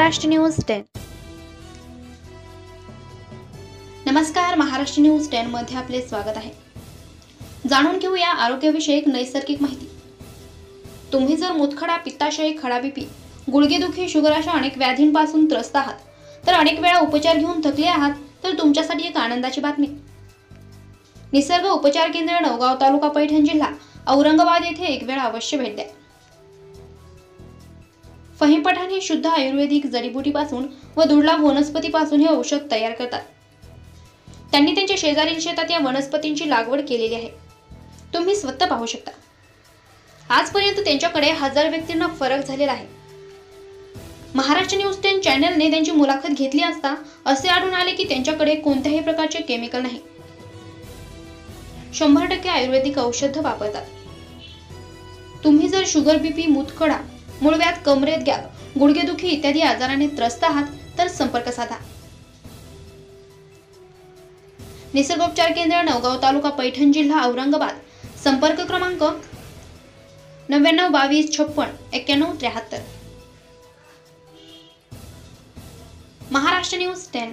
Maharashtra news 10। नमस्कार, Maharashtra news 10 मध्ये आपले स्वागत आहे। जाणून घेऊया आरोग्यविषयक नैसर्गिक माहिती। तुम्ही जर मुतखडा, पित्ताशय, खडा बीपी, गुडघेदुखी, शुगर अशा अनेक व्याधींपासून त्रस्त आहात, तर अनेक वेळा उपचार घेऊन थकले आहात, तर तुमच्यासाठी एक आनंदाची बातमी। निसर्ग उपचार केंद्र, नवगाव, तालुका पैठण, जिल्हा औरंगाबाद येथे एक वेळ अवश्य भेट द्या। फहीम पठाण हे शुद्ध आयुर्वेदिक जडीबुटीपासून व दुर्लभ वनस्पतीपासून हे औषध तयार करतात। त्यांनी त्यांच्या शेजारील शेतात या वनस्पतींची लागवड केलेली आहे। तुम्ही स्वतः पाहू शकता। आजपर्यंत त्यांच्याकडे 1000 व्यक्तींना फरक झालेला आहे। महाराष्ट्र न्यूज 10 चॅनलने त्यांची मुलाखत घेतली असता असे आढळून आले की त्यांच्याकडे कोणत्याही प्रकारचे केमिकल नाही। 100% आयुर्वेदिक औषध वापरतात। तुम्ही जर शुगर, बीपी, मुतखडा, मूळव्याध, कमरेत गॅप, गुडघेदुखी इत्यादी आजाराने त्रस्त आहात तर संपर्क साधा। निसर्गोपचार केंद्र, नवगाव, तालुका पैठण, जिल्हा औरंगाबाद। संपर्क क्रमांक 99 22 56 91 73। महाराष्ट्र न्यूज 10।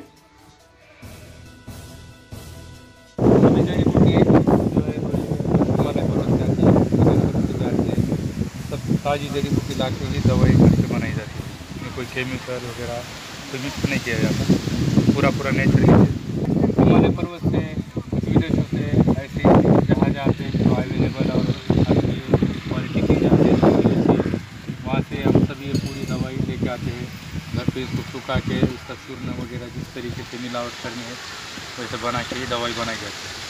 ताज़ी जड़ी बूटी ला के ही दवाई घर पे बनाई जाती है। इसमें कोई केमिकल वगैरह तो मिक्स नहीं किया जाता, पूरा नेचुरल है। हमारे पर्वत से कुछ विदेशों से ऐसे जहाँ जहाँ पे जो अवेलेबल और अच्छी क्वालिटी की जाती है, वहाँ से हम सभी ये पूरी दवाई लेके आते हैं। घर पे इसको सुखा के इसका चूर्ण वगैरह जिस तरीके से मिलावट करनी है वैसे बना के ये दवाई बनाई जाती है।